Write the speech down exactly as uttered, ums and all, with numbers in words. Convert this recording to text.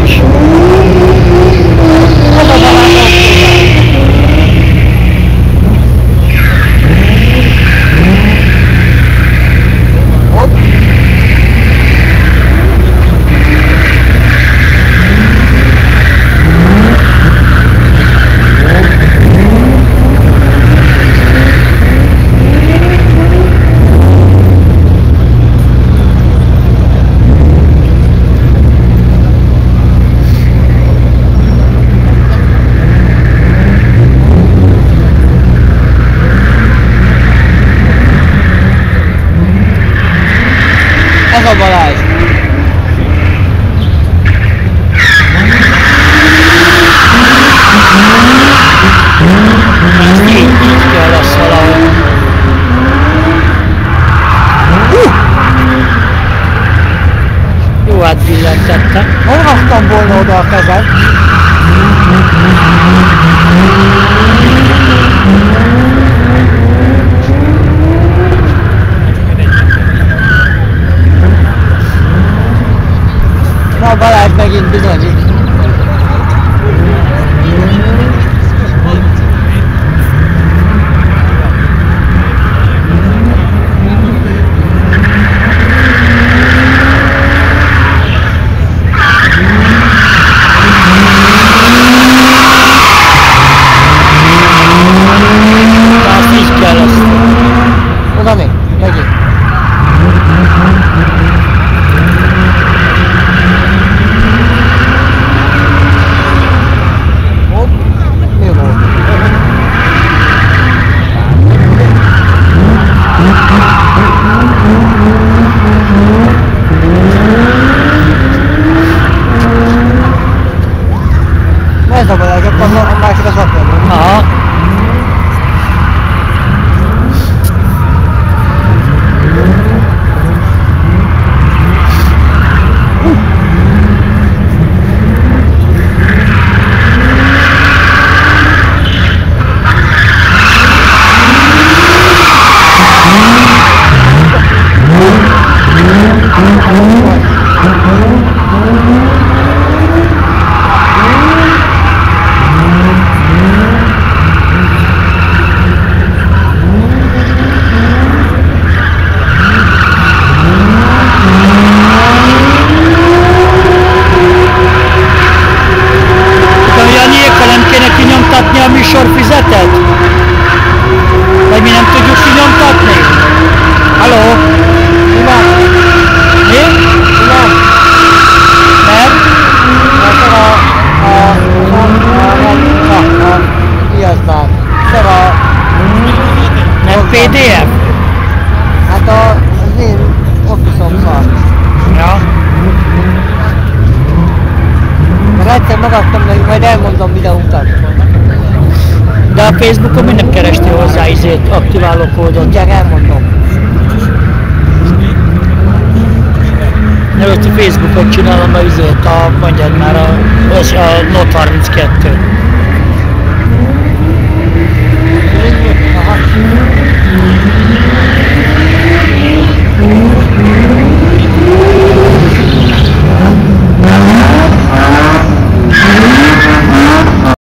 nincs. Az a Balázs Hopp. Ez a Balázs. Így, így, így kell lesz valahogy. Uh! Jó, átbillentette. Hol raktam volna oda a kezem? Na Balázs megint bizonyít. Tehát így kell lesz. Oda még, megint. Hopp, mi volt? Na ez a Balázs, akkor a másik az apja. Aha. Kinyomtatni a műsorfüzetet? Vagy mi nem tudjuk kinyomtatni? Halló? Nem, Mi? nem. Nem? Mert a, a, a, a, a, a, mi az már? Szer a, Nem pé dé ef? hát a, az én office-om szar. Ja. Mert egyszer megadtam nekik, majd elmondom videókat. De a Facebookon mi nem kerestél hozzá izét, aktiváló kódot? Mindjárt elmondom. Előtt a Facebookon csinálom a izét, a, mondjad már a, a Note harminckettő. Aha.